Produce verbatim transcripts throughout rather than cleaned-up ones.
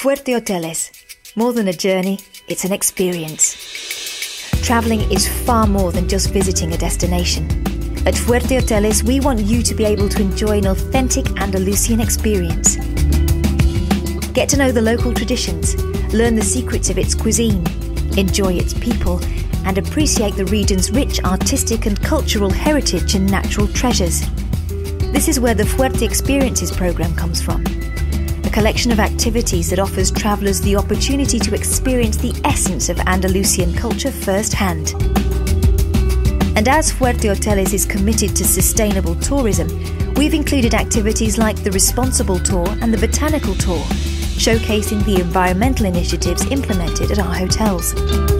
Fuerte Hoteles. More than a journey, it's an experience. Travelling is far more than just visiting a destination. At Fuerte Hoteles, we want you to be able to enjoy an authentic Andalusian experience. Get to know the local traditions, learn the secrets of its cuisine, enjoy its people, and appreciate the region's rich artistic and cultural heritage and natural treasures. This is where the Fuerte Experiences programme comes from, a collection of activities that offers travellers the opportunity to experience the essence of Andalusian culture firsthand. And as Fuerte Hoteles is committed to sustainable tourism, we've included activities like the Responsible Tour and the Botanical Tour, showcasing the environmental initiatives implemented at our hotels.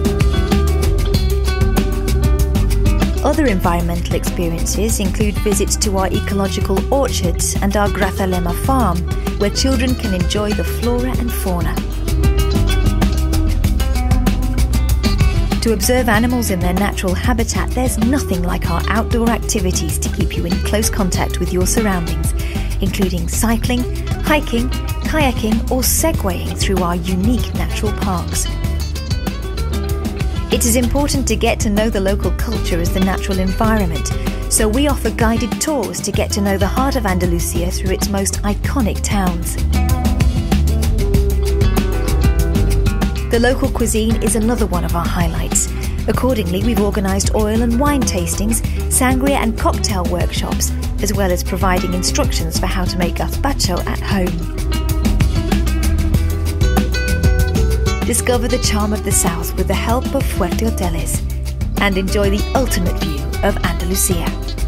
Other environmental experiences include visits to our ecological orchards and our Grazalema farm, where children can enjoy the flora and fauna. To observe animals in their natural habitat, there's nothing like our outdoor activities to keep you in close contact with your surroundings, including cycling, hiking, kayaking or segwaying through our unique natural parks. It is important to get to know the local culture as the natural environment, so we offer guided tours to get to know the heart of Andalusia through its most iconic towns. The local cuisine is another one of our highlights. Accordingly, we've organised oil and wine tastings, sangria and cocktail workshops, as well as providing instructions for how to make gazpacho at home. Discover the charm of the south with the help of Fuerte Hoteles and enjoy the ultimate view of Andalusia.